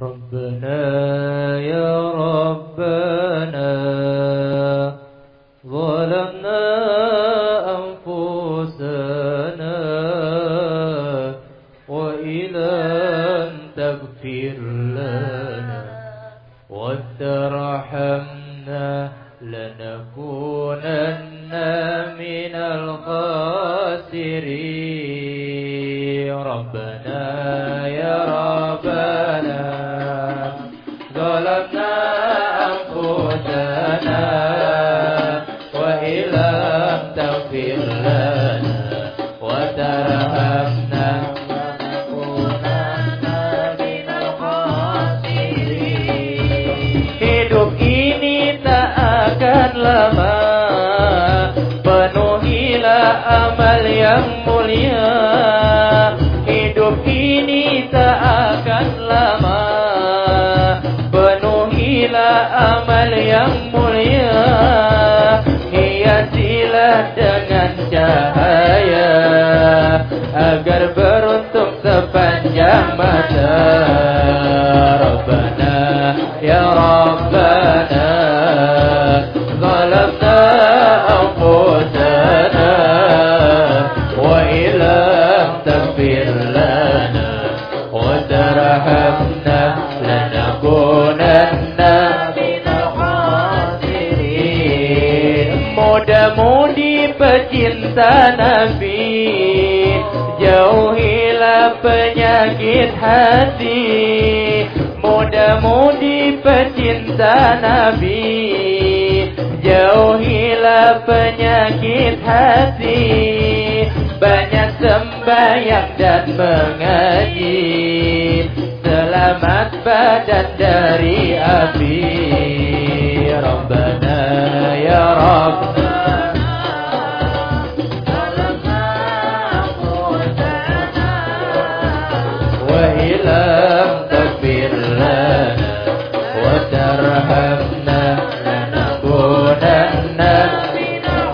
ربنا يا ربنا ظلمنا أنفسنا وإن لم تغفر لنا وترحمنا لنكونن من الخاسرين ربنا يا ربنا ظلمنا أنفسنا وإن لم تغفر لنا وترحمنا لنكونن من الخاسرين. Hidup ini tak akan lama, penuhilah amal yang mulia. Hidup ini tak akan lama, penuhilah amal yang mulia. Hiasilah dengan cahaya agar beruntung sepanjang masa. Rabbana ya Rabbana zalamna anfusana wa illam taghfir lana wa tarhamna lanakunanna minal khasirin. Muda-mudi pecinta Nabi, jauhilah penyakit hati. Muda-mudi pecinta Nabi, jauhilah penyakit hati. Banyak sembahyang dan mengaji, selamat badan dari api. Rabbana ya Rabbana wa illam taghfir lana wa tarhamna lanakunanna minal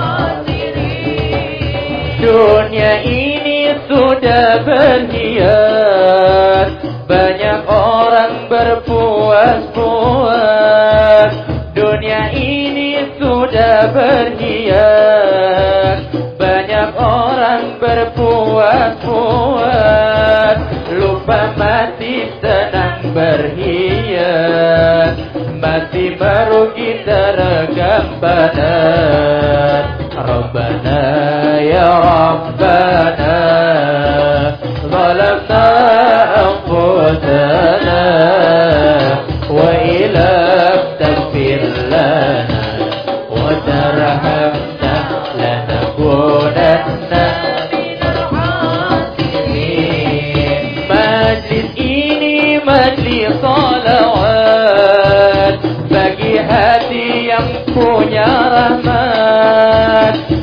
khasirin. Dunia ini sudah berhias, banyak orang berpuas-puas. Dunia ini sudah berhias, banyak orang berpuas-puas. Lupa mati senang berhias, mati merugi terekam badan. Rabbana ya Rabbana zalamna anfusana wa illam taghfir lana wa tarhamna lanakunanna minal khasirin. Majlis ini majlis salawat bagi hati yang punya rahmat.